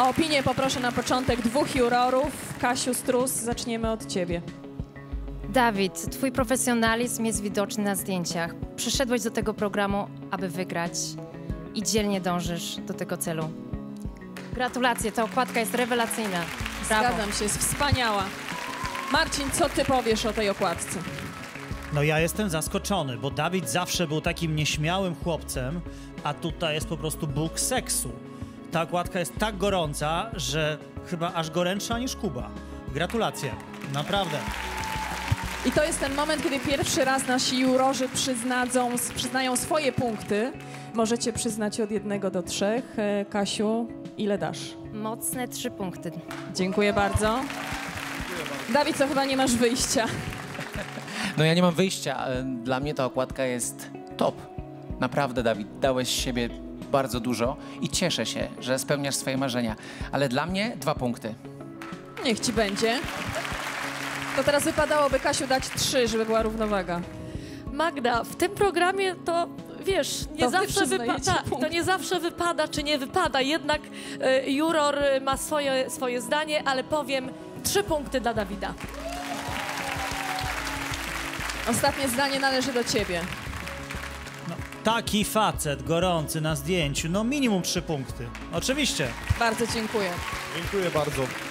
O opinię poproszę na początek dwóch jurorów. Kasiu Strus, zaczniemy od ciebie. Dawid, twój profesjonalizm jest widoczny na zdjęciach. Przyszedłeś do tego programu, aby wygrać i dzielnie dążysz do tego celu. Gratulacje, ta okładka jest rewelacyjna. Brawo. Zgadzam się, jest wspaniała. Marcin, co ty powiesz o tej okładce? No ja jestem zaskoczony, bo Dawid zawsze był takim nieśmiałym chłopcem, a tutaj jest po prostu bóg seksu. Ta okładka jest tak gorąca, że chyba aż gorętsza niż Kuba. Gratulacje, naprawdę. I to jest ten moment, kiedy pierwszy raz nasi jurorzy przyznają swoje punkty. Możecie przyznać od 1 do 3. Kasiu, ile dasz? Mocne 3 punkty. Dziękuję bardzo. Dawid, co chyba nie masz wyjścia. No ja nie mam wyjścia. Dla mnie ta okładka jest top. Naprawdę, Dawid, dałeś z siebie bardzo dużo i cieszę się, że spełniasz swoje marzenia. Ale dla mnie 2 punkty. Niech ci będzie. To teraz wypadałoby, Kasiu, dać 3, żeby była równowaga. Magda, w tym programie to, wiesz, nie To wy zawsze przyznajecie wypada, punkty. to nie zawsze wypada, czy nie wypada. Jednak juror ma swoje zdanie, ale powiem 3 punkty dla Dawida. Ostatnie zdanie należy do ciebie. No, taki facet gorący na zdjęciu, no minimum 3 punkty. Oczywiście. Bardzo dziękuję. Dziękuję bardzo.